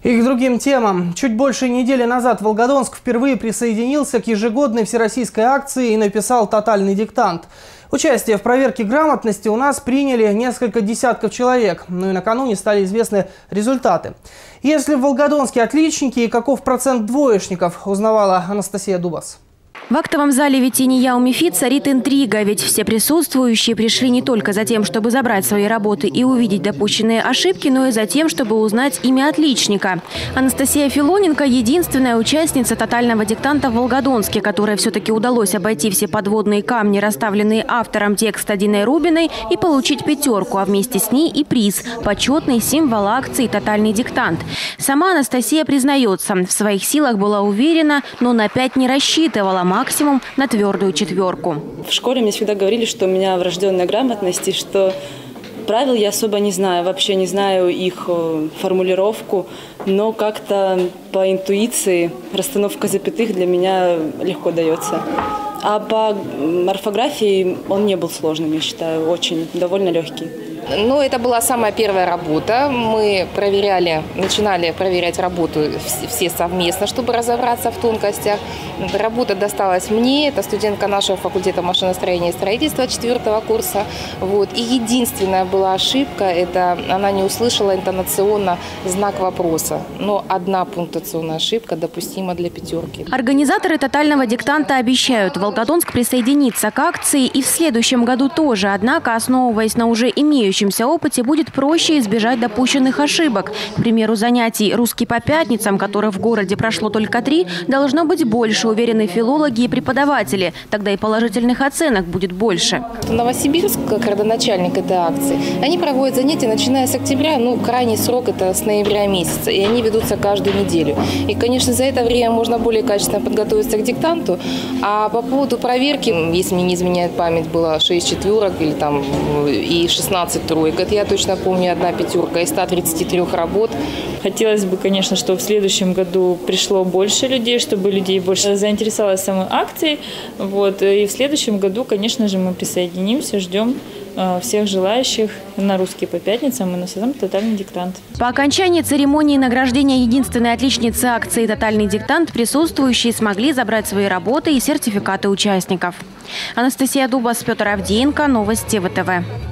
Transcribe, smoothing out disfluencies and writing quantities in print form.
И к другим темам. Чуть больше недели назад Волгодонск впервые присоединился к ежегодной всероссийской акции и написал тотальный диктант. Участие в проверке грамотности у нас приняли несколько десятков человек. Ну и накануне стали известны результаты. Если в Волгодонске отличники и каков процент двоечников, узнавала Анастасия Дубас. В актовом зале Витинья у МИФИ царит интрига, ведь все присутствующие пришли не только за тем, чтобы забрать свои работы и увидеть допущенные ошибки, но и за тем, чтобы узнать имя отличника. Анастасия Филоненко – единственная участница тотального диктанта в Волгодонске, которой все-таки удалось обойти все подводные камни, расставленные автором текста Диной Рубиной, и получить пятерку, а вместе с ней и приз – почетный символ акции «Тотальный диктант». Сама Анастасия признается, в своих силах была уверена, но на 5 не рассчитывала, максимум на твердую 4. В школе мне всегда говорили, что у меня врожденная грамотность, и что правил я особо не знаю, вообще не знаю их формулировку, но как-то по интуиции расстановка запятых для меня легко дается. А по орфографии он не был сложным, я считаю, очень довольно легкий. Ну, это была самая первая работа. Мы начинали проверять работу все совместно, чтобы разобраться в тонкостях. Работа досталась мне, это студентка нашего факультета машиностроения и строительства 4-го курса. И единственная была ошибка, это она не услышала интонационно знак вопроса. Но одна пунктуационная ошибка допустима для 5. Организаторы тотального диктанта обещают, Волгодонск присоединится к акции и в следующем году тоже. Однако, основываясь на уже имеющемся опыте, будет проще избежать допущенных ошибок. К примеру, занятий «Русский по пятницам», которых в городе прошло только 3, должно быть больше, уверены филологи и преподаватели. Тогда и положительных оценок будет больше. Новосибирск, как родоначальник этой акции, они проводят занятия, начиная с октября, крайний срок это с ноября месяца, и они ведутся каждую неделю. И, конечно, за это время можно более качественно подготовиться к диктанту. А по поводу проверки, если мне не изменяет память, было 6 четверок и 16 троек. Это я точно помню, 1 5 из 133 работ. Хотелось бы, конечно, чтобы в следующем году пришло больше людей, чтобы людей больше заинтересовалось самой акцией. И в следующем году, конечно же, мы присоединимся, ждем всех желающих на «Русский по пятницам» и на сам тотальный диктант. По окончании церемонии награждения единственной отличницы акции «Тотальный диктант» присутствующие смогли забрать свои работы и сертификаты участников. Анастасия Дубас, Петр Авдеенко, новости ВТВ.